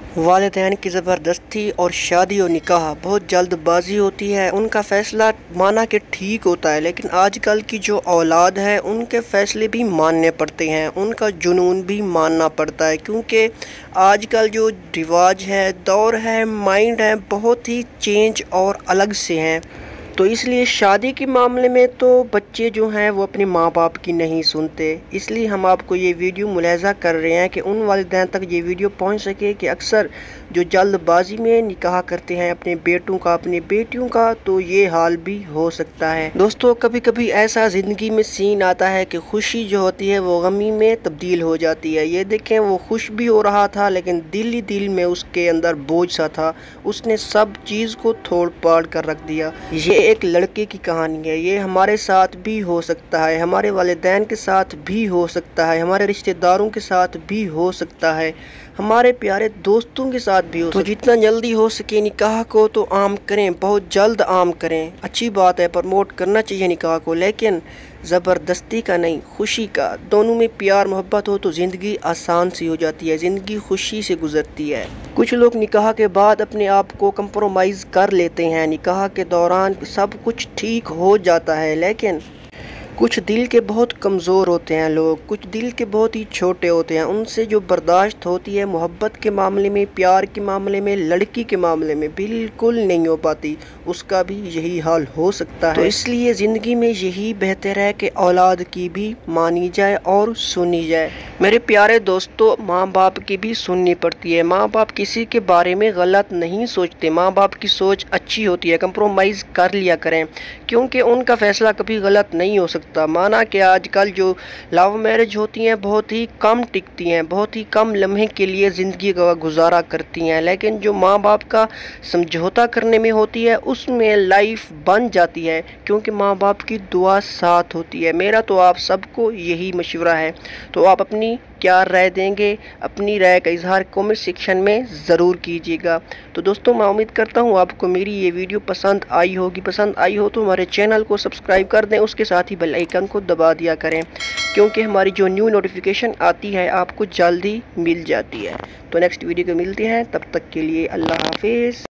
والدین کی زبردستی اور شادی و نکاح بہت جلد بازی ہوتی ہے۔ ان کا فیصلہ مانا کہ ٹھیک ہوتا ہے، لیکن آج کل کی جو اولاد ہے ان کے فیصلے بھی ماننے پڑتے ہیں، ان کا جنون بھی ماننا پڑتا ہے، کیونکہ آج کل جو رواج ہے، دور ہے، مائنڈ ہے، بہت ہی چینج اور الگ سے ہیں۔ تو اس لیے شادی کے معاملے میں تو بچے جو ہیں وہ اپنے ماں باپ کی نہیں سنتے۔ اس لیے ہم آپ کو یہ ویڈیو ملاحظہ کر رہے ہیں کہ ان والدین تک یہ ویڈیو پہنچ سکے کہ اکثر جو جلد بازی میں نکاح کرتے ہیں اپنے بیٹوں کا، اپنی بیٹیوں کا، تو یہ حال بھی ہو سکتا ہے۔ دوستو، کبھی کبھی ایسا زندگی میں سین آتا ہے کہ خوشی جو ہوتی ہے وہ غمی میں تبدیل ہو جاتی ہے۔ یہ دیکھیں، وہ خوش بھی ہو رہا تھا لیکن دل ہی دل میں اس کے اندر بوجھ سا تھا، اس نے سب چیز کو توڑ پھاڑ کر رکھ دیا۔ یہ ایک لڑکے کی کہانی ہے، یہ ہمارے ساتھ بھی ہو سکتا ہے، ہمارے والدین کے ساتھ بھی ہو سکتا ہے، ہمارے رشتہ داروں کے ساتھ بھی ہو سکتا ہے، ہمارے پیارے دوستوں کے ساتھ بھی ہو سکتا ہے۔ تو جتنا جلدی ہو سکے نکاح کو تو عام کریں، بہت جلد عام کریں۔ اچھی بات ہے، پروموٹ کرنا چاہیے نکاح کو، لیکن زبردستی کا نہیں، خوشی کا۔ دونوں میں پیار محبت ہو تو زندگی آسان سی ہو جاتی ہے، زندگی خوشی سے گزرتی ہے۔ کچھ لوگ نکاح کے بعد اپنے آپ کو کمپرومائز کر لیتے ہیں، نکاح کے دوران سب کچھ ٹھیک ہو جاتا ہے، لیکن کچھ دل کے بہت کمزور ہوتے ہیں لوگ، کچھ دل کے بہت ہی چھوٹے ہوتے ہیں، ان سے جو برداشت ہوتی ہے محبت کے معاملے میں، پیار کے معاملے میں، لڑکی کے معاملے میں بالکل نہیں ہو پاتی۔ اس کا بھی یہی حال ہو سکتا ہے۔ تو اس لیے زندگی میں یہی بہتر ہے کہ اولاد کی بھی مانی جائے اور سنی جائے۔ میرے پیارے دوستو، ماں باپ کی بھی سننی پڑتی ہے۔ ماں باپ کسی کے بارے میں غلط نہیں سوچتے، ماں باپ کی سوچ اچھی ہوتی ہے، کمپرومائز کر لیا کریں، کیونکہ ان کا فیصلہ کبھی غلط نہیں ہو سکتا۔ مانا کہ آج کل جو لو میرج ہوتی ہیں بہت ہی کم ٹکتی ہیں، بہت ہی کم لمحے کے لیے زندگی کا گزارا کرتی ہیں، لیکن جو ماں باپ کا سمجھوتا کرنے میں ہوتی ہے اس میں لائف بن جاتی ہے، کیونکہ ماں باپ کی دعا ساتھ ہوتی ہے۔ میرا تو آپ سب کو یہی مشورہ ہے، تو آپ اپنی کیا رائے دیں گے؟ اپنی رائے کا اظہار کمنٹ سیکشن میں ضرور کیجیے گا۔ تو دوستوں، میں امید کرتا ہوں آپ کو میری یہ ویڈیو پسند آئی ہوگی۔ پسند آئی ہو تو ہمارے چینل کو سبسکرائب کر دیں، اس کے ساتھ ہی بیل آئیکن کو دبا دیا کریں، کیونکہ ہماری جو نیو نوٹیفیکیشن آتی ہے آپ کو جلدی مل جاتی ہے۔ تو نیکسٹ ویڈیو کو ملتے ہیں، تب تک کے لیے اللہ حافظ۔